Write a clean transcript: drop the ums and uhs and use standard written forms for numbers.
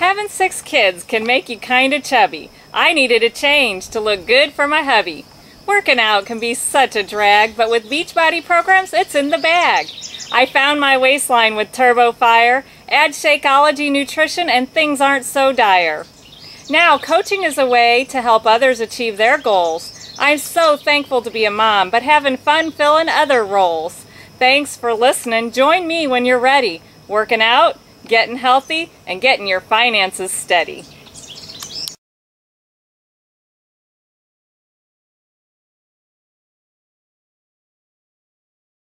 Having 6 kids can make you kinda chubby. I needed a change to look good for my hubby. Working out can be such a drag, but with Beachbody programs, it's in the bag. I found my waistline with Turbo Fire, add Shakeology nutrition, and things aren't so dire. Now, coaching is a way to help others achieve their goals. I'm so thankful to be a mom, but having fun filling other roles. Thanks for listening. Join me when you're ready. Working out, getting healthy, and getting your finances steady.